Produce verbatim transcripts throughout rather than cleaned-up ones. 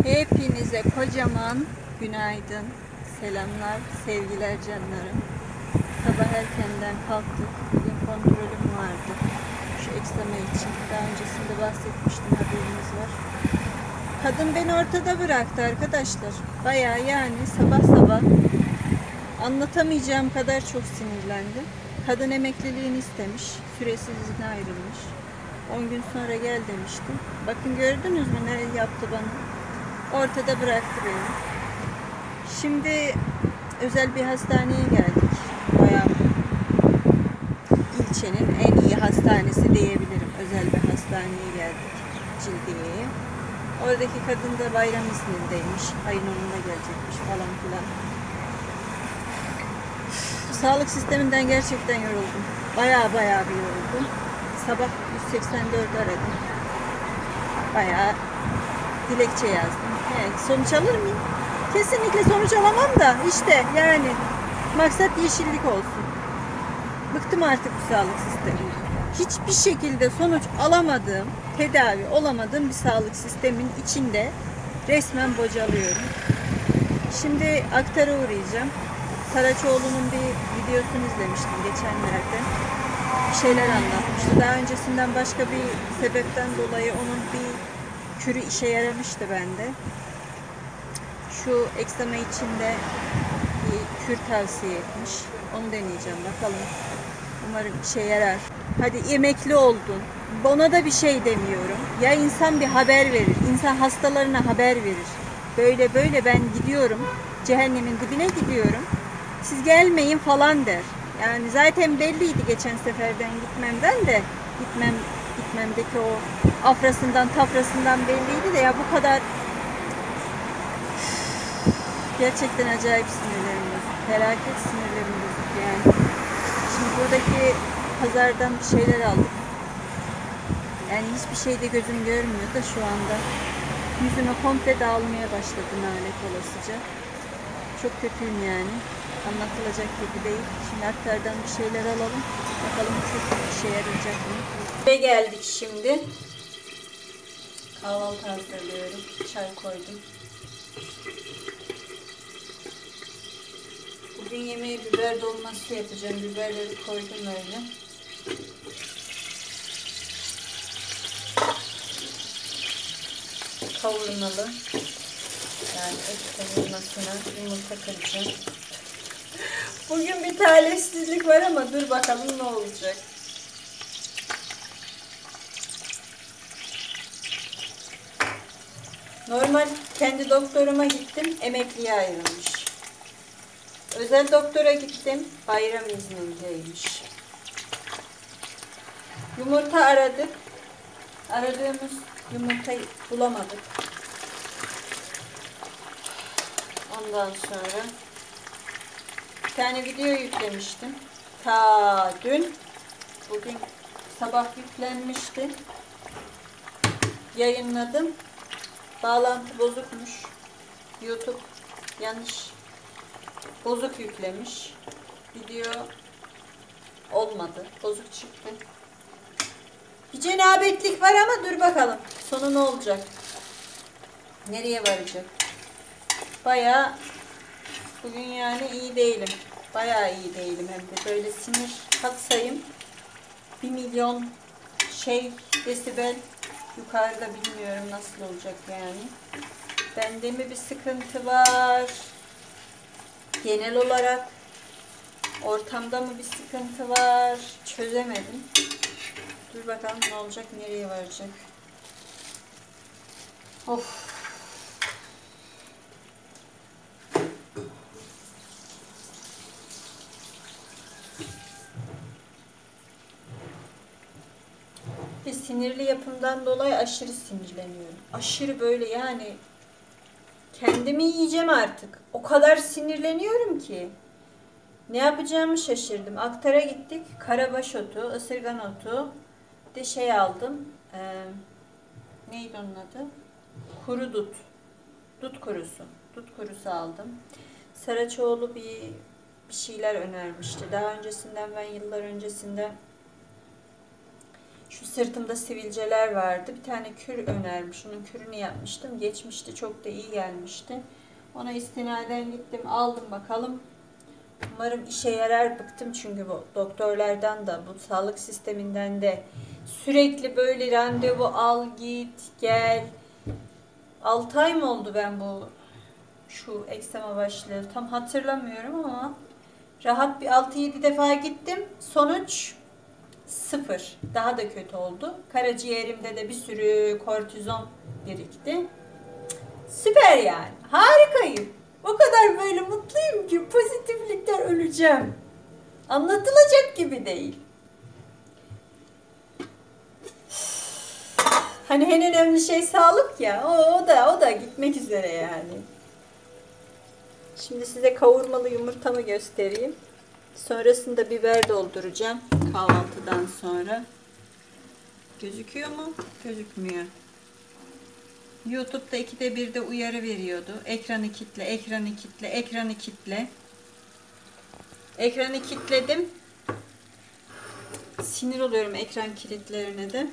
Hepinize kocaman günaydın, selamlar, sevgiler canlarım. Sabah erkenden kalktık. Bugün kontrolüm vardı. Şu egzama için. Daha öncesinde bahsetmiştim, haberiniz var. Kadın beni ortada bıraktı arkadaşlar. Bayağı yani sabah sabah anlatamayacağım kadar çok sinirlendim. Kadın emekliliğini istemiş. Süresiz izne ayrılmış. on gün sonra gel demiştim. Bakın gördünüz mü ne yaptı bana? Ortada bıraktı beni. Şimdi özel bir hastaneye geldik. Bayağı ilçenin en iyi hastanesi diyebilirim. Özel bir hastaneye geldik. Cildiye'ye. Oradaki kadın da bayram iznindeymiş. Ayın onunda gelecekmiş falan filan. Sağlık sisteminden gerçekten yoruldum. Bayağı bayağı bir yoruldum. Sabah yüz seksen dört aradım. Bayağı dilekçe yazdım. Evet, sonuç alır mıyım? Kesinlikle sonuç alamam da işte yani maksat yeşillik olsun. Bıktım artık bu sağlık sisteminden. Hiçbir şekilde sonuç alamadığım, tedavi olamadığım bir sağlık sistemin içinde resmen bocalıyorum. Şimdi Aktar'a uğrayacağım. Saraçoğlu'nun bir videosunu izlemiştim geçenlerde. Bir şeyler anlatmıştı. Daha öncesinden başka bir sebepten dolayı onun bir kürü işe yaramıştı bende. Şu egzama içinde bir kür tavsiye etmiş. Onu deneyeceğim bakalım. Umarım işe yarar. Hadi emekli oldun. Ona da bir şey demiyorum. Ya insan bir haber verir. İnsan hastalarına haber verir. Böyle böyle ben gidiyorum. Cehennemin dibine gidiyorum. Siz gelmeyin falan der. Yani zaten belliydi geçen seferden gitmemden de. Gitmem, gitmemdeki o afrasından tafrasından belliydi de ya bu kadar gerçekten acayip sinirlerim bozuk. Felaket sinirlerim bozuk yani. Şimdi buradaki pazardan bir şeyler aldık. Yani hiçbir şeyde gözüm görmüyor da şu anda. Yüzüme komple dağılmaya başladı nalet olasıca. Çok kötüyüm yani. Anlatılacak gibi değil. Şimdi aktardan bir şeyler alalım. Bakalım çok işe yarayacak mı? Ve geldik şimdi. Kahvaltı hazırlıyorum. Çay koydum. Bugün yemeğe biber dolması yapacağım. Biberleri koydum öyle. Kavurmalı. Yani et kavurmasına yumurta kıracağım. Bugün bir talihsizlik var ama dur bakalım ne olacak. Normal kendi doktoruma gittim, emekliye ayrılmış. Özel doktora gittim, bayram iznindeymiş. Yumurta aradık. Aradığımız yumurtayı bulamadık. Ondan sonra bir tane video yüklemiştim. Ta dün, bugün sabah yüklenmişti. Yayınladım. Bağlantı bozukmuş. YouTube yanlış bozuk yüklemiş. Video olmadı. Bozuk çıktı. Bir cenabetlik var ama dur bakalım. Sonu ne olacak? Nereye varacak? Bayağı bugün yani iyi değilim. Bayağı iyi değilim hem de. Böyle sinir katsayım bir milyon şey desibel yukarıda, bilmiyorum nasıl olacak yani. Bende mi bir sıkıntı var? Genel olarak ortamda mı bir sıkıntı var? Çözemedim. Dur bakalım ne olacak, nereye varacak. Of. Ve sinirli yapımdan dolayı aşırı sinirleniyorum. Aşırı böyle yani kendimi yiyeceğim artık. O kadar sinirleniyorum ki. Ne yapacağımı şaşırdım. Aktar'a gittik. Karabaş otu, ısırgan otu. Bir de şey aldım. Ee, neydi onun adı? Kuru dut. Dut kurusu. Dut kurusu aldım. Saraçoğlu bir, bir şeyler önermişti. Daha öncesinden ben yıllar öncesinde şu Şu sırtımda sivilceler vardı. Bir tane kür önermiş. Onun kürünü yapmıştım. Geçmişti. Çok da iyi gelmişti. Ona istinaden gittim. Aldım bakalım. Umarım işe yarar. Bıktım çünkü bu doktorlardan da, bu sağlık sisteminden de sürekli böyle randevu al git gel. altı ay mı oldu ben bu şu eksema başlığı tam hatırlamıyorum ama rahat bir altı yedi defa gittim. Sonuç sıfır. Daha da kötü oldu. Karaciğerimde de bir sürü kortizon birikti. Süper yani. Harikayım. O kadar böyle mutluyum ki pozitiflikten öleceğim. Anlatılacak gibi değil. Hani en önemli şey sağlık ya. O, o da o da gitmek üzere yani. Şimdi size kavurmalı yumurtamı göstereyim. Sonrasında biber dolduracağım kahvaltıdan sonra. Gözüküyor mu? Gözükmüyor. YouTube'da ikide birde uyarı veriyordu. Ekranı kitle, ekranı kitle, ekranı kitle. Ekranı kilitledim. Sinir oluyorum ekran kilitlerine de.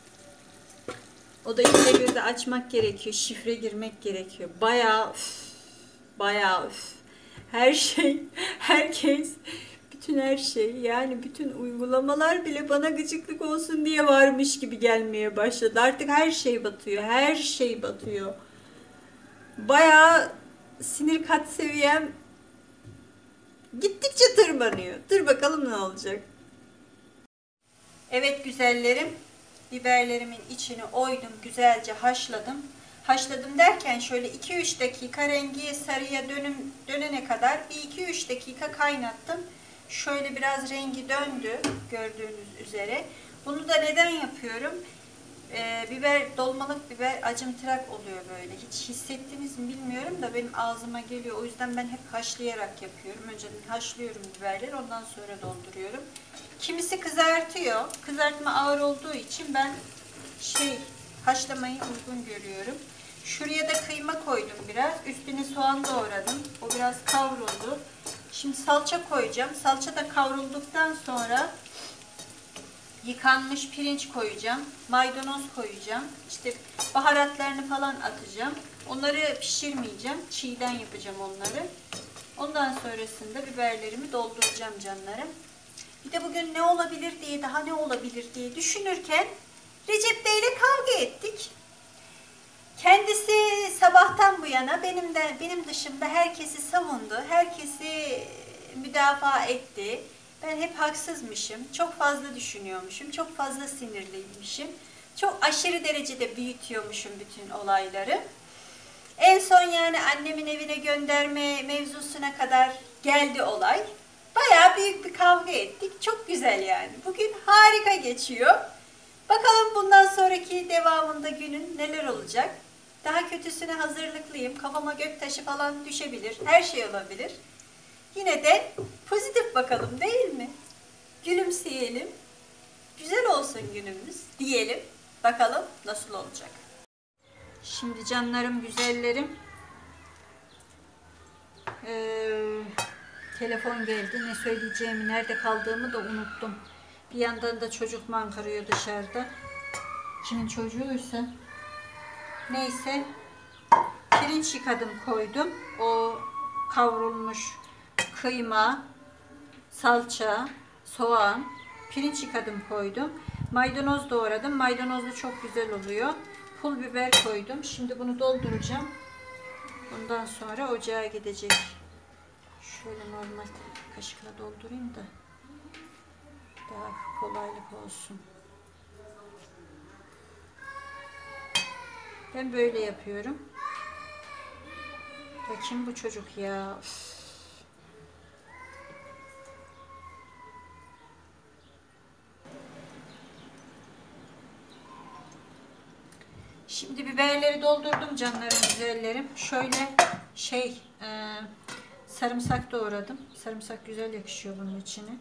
O da ikide birde açmak gerekiyor. Şifre girmek gerekiyor. Bayağı bayağı her şey, herkes, bütün her şey, yani bütün uygulamalar bile bana gıcıklık olsun diye varmış gibi gelmeye başladı. Artık her şey batıyor. Her şey batıyor. Bayağı sinir kat seviyem gittikçe tırmanıyor. Dur bakalım ne olacak. Evet güzellerim. Biberlerimin içini oydum. Güzelce haşladım. Haşladım derken şöyle iki üç dakika rengi sarıya dönüm, dönene kadar bir iki üç dakika kaynattım. Şöyle biraz rengi döndü gördüğünüz üzere. Bunu da neden yapıyorum? Ee, biber, dolmalık biber acımtırak oluyor böyle. Hiç hissettiniz mi bilmiyorum da benim ağzıma geliyor. O yüzden ben hep haşlayarak yapıyorum. Önceden haşlıyorum biberleri, ondan sonra dolduruyorum. Kimisi kızartıyor. Kızartma ağır olduğu için ben şey haşlamayı uygun görüyorum. Şuraya da kıyma koydum biraz. Üstüne soğan doğradım. O biraz kavruldu. Şimdi salça koyacağım. Salça da kavrulduktan sonra yıkanmış pirinç koyacağım. Maydanoz koyacağım. İşte baharatlarını falan atacağım. Onları pişirmeyeceğim. Çiğden yapacağım onları. Ondan sonrasında biberlerimi dolduracağım canlarım. Bir de bugün ne olabilir diye, daha ne olabilir diye düşünürken Recep Bey ile kavga ettik. Kendisi sabahtan bu yana benim de benim dışımda herkesi savundu, herkesi müdafaa etti. Ben hep haksızmışım, çok fazla düşünüyormuşum, çok fazla sinirliymişim, çok aşırı derecede büyütüyormuşum bütün olayları. En son yani annemin evine gönderme mevzusuna kadar geldi olay. Bayağı büyük bir kavga ettik, çok güzel yani. Bugün harika geçiyor. Bakalım bundan sonraki devamında günün neler olacak. Daha kötüsüne hazırlıklıyım. Kafama göktaşı falan düşebilir. Her şey olabilir. Yine de pozitif bakalım değil mi? Gülümseyelim. Güzel olsun günümüz diyelim. Bakalım nasıl olacak. Şimdi canlarım, güzellerim. Ee, telefon geldi. Ne söyleyeceğimi, nerede kaldığımı da unuttum. Bir yandan da çocuk mankırıyor dışarıda. Kimin çocuğuysa. Neyse. Pirinç yıkadım, koydum. O kavrulmuş kıyma, salça, soğan. Pirinç yıkadım, koydum. Maydanoz doğradım. Maydanozlu çok güzel oluyor. Pul biber koydum. Şimdi bunu dolduracağım. Bundan sonra ocağa gidecek. Şöyle normal kaşıkla doldurayım da daha kolaylık olsun. Ben böyle yapıyorum. Ya kim bu çocuk ya? Üf. Şimdi biberleri doldurdum canlarım, güzellerim. Şöyle şey e, sarımsak doğradım. Sarımsak güzel yakışıyor bunun içine.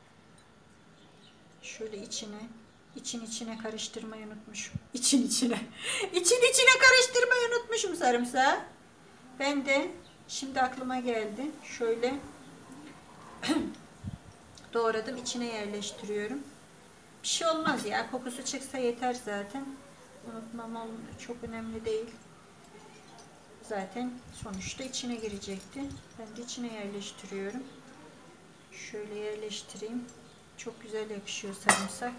Şöyle içine, için içine karıştırmayı unutmuşum. İçin içine. İçin içine karıştırmayı unutmuşum sarımsağı. Ben de şimdi aklıma geldi. Şöyle doğradım, içine yerleştiriyorum. Bir şey olmaz ya. Kokusu çıksa yeter zaten. Unutmam çok önemli değil. Zaten sonuçta içine girecekti. Ben de içine yerleştiriyorum. Şöyle yerleştireyim. Çok güzel yakışıyor sarımsak.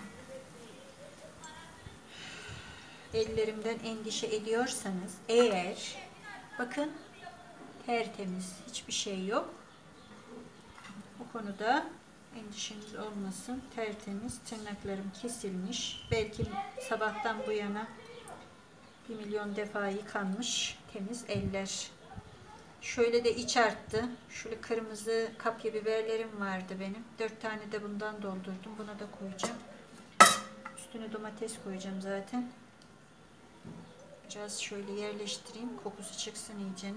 Ellerimden endişe ediyorsanız eğer, bakın tertemiz, hiçbir şey yok. Bu konuda endişeniz olmasın. Tertemiz, tırnaklarım kesilmiş. Belki sabahtan bu yana bir milyon defa yıkanmış temiz eller. Şöyle de iç arttı. Şöyle kırmızı kapya biberlerim vardı benim. Dört tane de bundan doldurdum. Buna da koyacağım. Üstüne domates koyacağım zaten. Biraz şöyle yerleştireyim. Kokusu çıksın iyicene.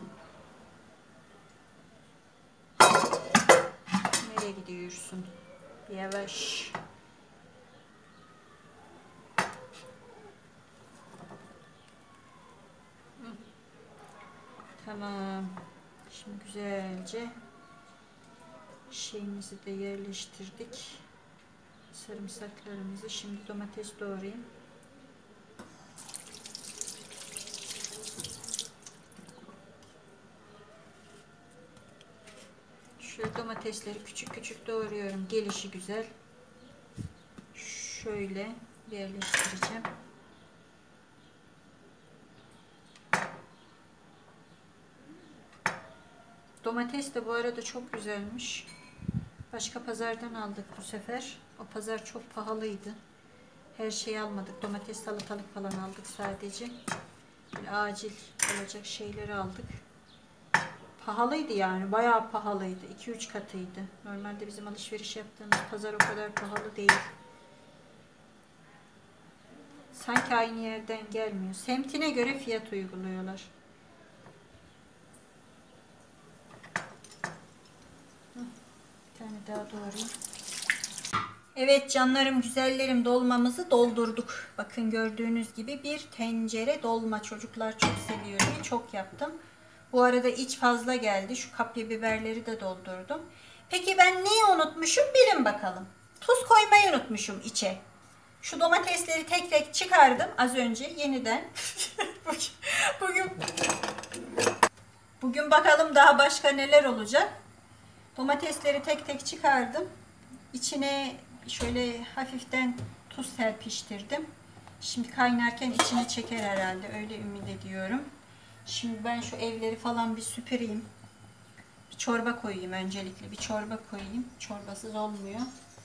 Nereye gidiyorsun? Yavaş. Tamam. Şimdi güzelce şeyimizi de yerleştirdik. Sarımsaklarımızı. Şimdi domates doğrayayım. Şöyle domatesleri küçük küçük doğruyorum. Gelişi güzel. Şöyle yerleştireceğim. Domates de bu arada çok güzelmiş. Başka pazardan aldık bu sefer. O pazar çok pahalıydı. Her şeyi almadık. Domates, salatalık falan aldık sadece. Böyle acil olacak şeyleri aldık. Pahalıydı yani. Bayağı pahalıydı. iki üç katıydı. Normalde bizim alışveriş yaptığımız pazar o kadar pahalı değil. Sanki aynı yerden gelmiyor. Semtine göre fiyat uyguluyorlar. Bir tane daha doğrayayım. Evet canlarım, güzellerim, dolmamızı doldurduk. Bakın gördüğünüz gibi bir tencere dolma. Çocuklar çok seviyor diye çok yaptım. Bu arada iç fazla geldi. Şu kapya biberleri de doldurdum. Peki ben neyi unutmuşum bilin bakalım. Tuz koymayı unutmuşum içe. Şu domatesleri tek tek çıkardım az önce yeniden. bugün bugün bakalım daha başka neler olacak. Domatesleri tek tek çıkardım. İçine şöyle hafiften tuz serpiştirdim. Şimdi kaynarken içine çeker herhalde. Öyle ümit ediyorum. Şimdi ben şu evleri falan bir süpüreyim. Bir çorba koyayım öncelikle. Bir çorba koyayım. Çorbasız olmuyor.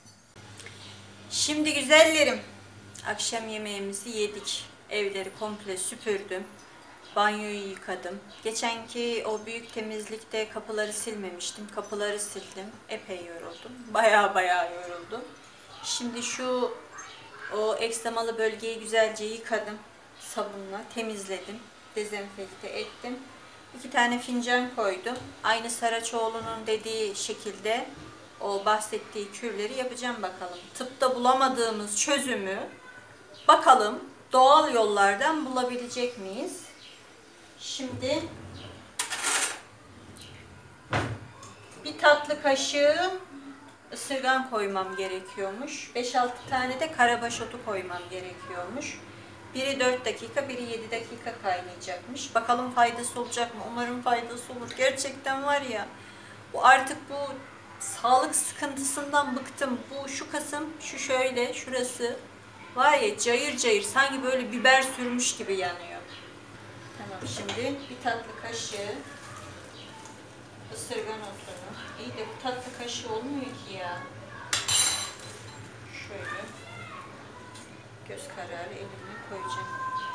Şimdi güzellerim, akşam yemeğimizi yedik. Evleri komple süpürdüm. Banyoyu yıkadım. Geçenki o büyük temizlikte kapıları silmemiştim. Kapıları sildim. Epey yoruldum. Baya baya yoruldum. Şimdi şu o ekstremalı bölgeyi güzelce yıkadım. Sabunla temizledim. Dezenfekte ettim. İki tane fincan koydum. Aynı Saraçoğlu'nun dediği şekilde o bahsettiği kürleri yapacağım bakalım. Tıpta bulamadığımız çözümü bakalım doğal yollardan bulabilecek miyiz? Şimdi bir tatlı kaşığı ısırgan koymam gerekiyormuş. beş altı tane de karabaş otu koymam gerekiyormuş. Biri dört dakika, biri yedi dakika kaynayacakmış. Bakalım faydası olacak mı? Umarım faydası olur. Gerçekten var ya, bu artık bu sağlık sıkıntısından bıktım. Bu şu kasım, şu şöyle, şurası var ya cayır cayır, sanki böyle biber sürmüş gibi yanıyor. Tamam, şimdi bir tatlı kaşığı ısırgan otunu. İyi de bu tatlı kaşığı olmuyor ki ya. Şöyle göz kararı elimle koyacağım.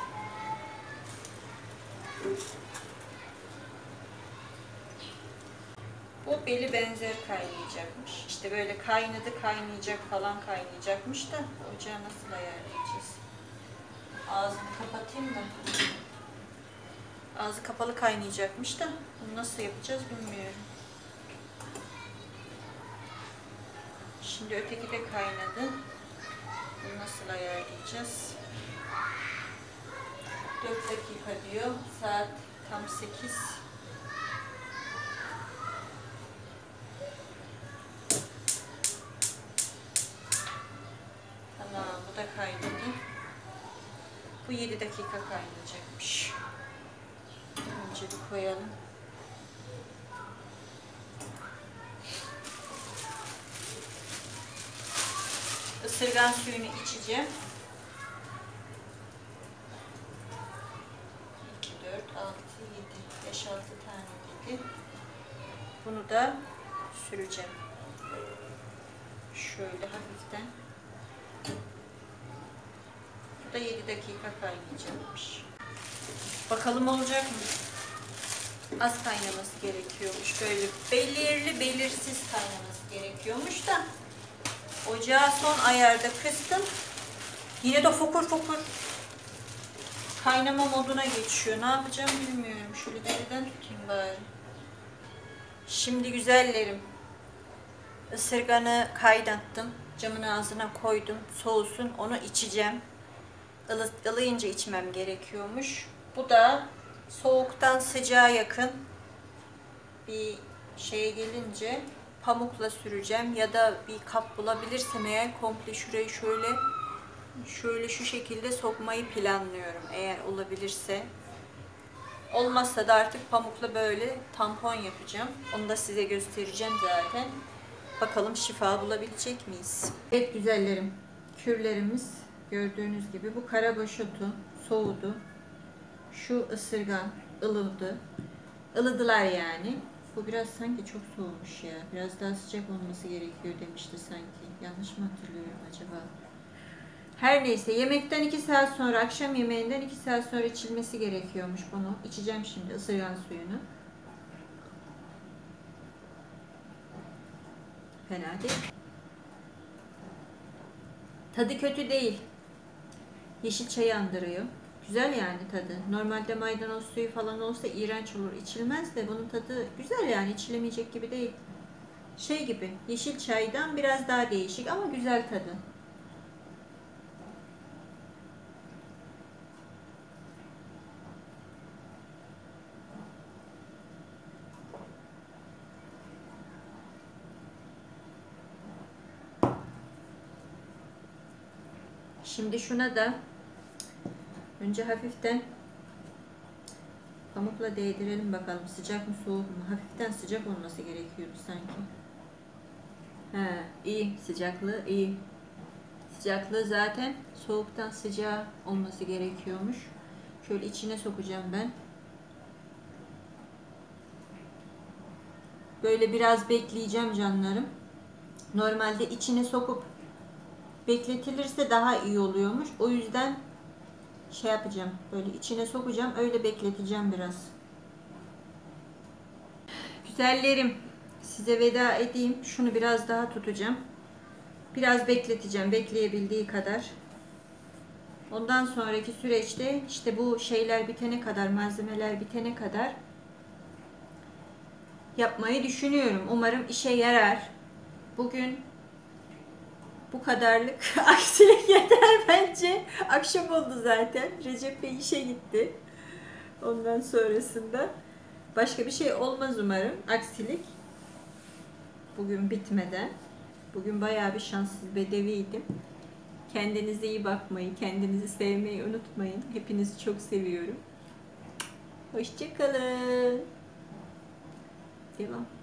Bu beli benzer kaynayacakmış. İşte böyle kaynadı kaynayacak falan kaynayacakmış da ocağı nasıl ayarlayacağız? Ağzını kapatayım da. Ağzı kapalı kaynayacakmış da bunu nasıl yapacağız bilmiyorum. Şimdi öteki de kaynadı. Bunu nasıl ayarlayacağız? dört dakika diyor. Saat tam sekiz. Bu yedi dakika kaynayacakmış. Önce bir koyalım. Isırgan suyunu içeceğim. iki, dört, altı, yedi, beş, altı tane gibi. Bunu da süreceğim. Şöyle hafiften. Bu da yedi dakika kaynayacakmış. Bakalım olacak mı? Az kaynaması gerekiyormuş. Böyle belirli belirsiz kaynaması gerekiyormuş da ocağı son ayarda kıstım. Yine de fokur fokur kaynama moduna geçiyor. Ne yapacağım bilmiyorum. Şöyle deriden tutayım bari. Şimdi güzellerim, ısırganı kaynattım. Camın ağzına koydum. Soğusun. Onu içeceğim. Ilı, ılıyınca içmem gerekiyormuş. Bu da soğuktan sıcağa yakın bir şeye gelince pamukla süreceğim ya da bir kap bulabilirsem eğer komple şurayı şöyle şöyle şu şekilde sokmayı planlıyorum eğer olabilirse. Olmazsa da artık pamukla böyle tampon yapacağım. Onu da size göstereceğim zaten. Bakalım şifa bulabilecek miyiz? Evet güzellerim, kürlerimiz gördüğünüz gibi bu karabaşotu soğudu. Şu ısırgan ılıdı. Ilıdılar yani. Bu biraz sanki çok soğumuş ya. Biraz daha sıcak olması gerekiyor demişti sanki. Yanlış mı hatırlıyorum acaba? Her neyse yemekten iki saat sonra, akşam yemeğinden iki saat sonra içilmesi gerekiyormuş bunu. İçeceğim şimdi ısırgan suyunu. Fena değil. Tadı kötü değil. Yeşil çayı andırıyor. Güzel yani tadı. Normalde maydanoz suyu falan olsa iğrenç olur. İçilmez de bunun tadı güzel yani. İçilemeyecek gibi değil. Şey gibi, yeşil çaydan biraz daha değişik ama güzel tadı. Şimdi şuna da önce hafiften pamukla değdirelim bakalım sıcak mı soğuk mu? Hafiften sıcak olması gerekiyordu sanki. He, iyi sıcaklığı iyi. Sıcaklığı zaten soğuktan sıcağa olması gerekiyormuş. Şöyle içine sokacağım ben. Böyle biraz bekleyeceğim canlarım. Normalde içine sokup bekletilirse daha iyi oluyormuş. O yüzden şey yapacağım. Böyle içine sokacağım. Öyle bekleteceğim biraz. Güzellerim, size veda edeyim. Şunu biraz daha tutacağım. Biraz bekleteceğim. Bekleyebildiği kadar. Ondan sonraki süreçte işte bu şeyler bitene kadar, malzemeler bitene kadar yapmayı düşünüyorum. Umarım işe yarar. Bugün bu kadarlık aksilik yeter bence. Akşam oldu zaten. Recep Bey işe gitti. Ondan sonrasında başka bir şey olmaz umarım. Aksilik. Bugün bitmeden. Bugün bayağı bir şanssız bedeviydim. Kendinize iyi bakmayı, kendinizi sevmeyi unutmayın. Hepinizi çok seviyorum. Hoşça kalın. Devam.